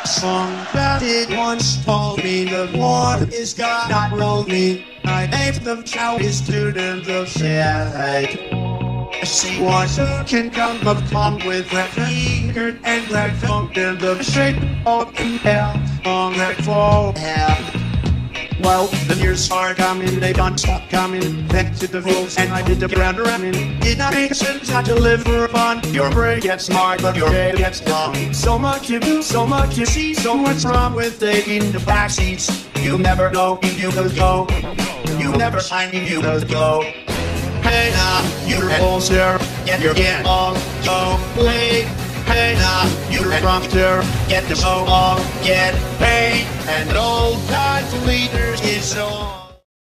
Somebody once told me the war is God not roll me. I made them shout his students of shade. See what can come of fun with that finger and that funk in the shape of hell on that forehead. Well, the years are coming, they don't stop coming. Back to the rules, and I did the ground running. It not make sense not to live for fun. Your brain gets smart, but your head gets dumb. So much you do, so much you see, so much wrong with taking the back seats. You never know if you will go. You never sign if you will go. Hey now, you're an ulcer, get your get on, go play. Hey now, you're a prompter, get the show on, get paid. And old time leaders is on.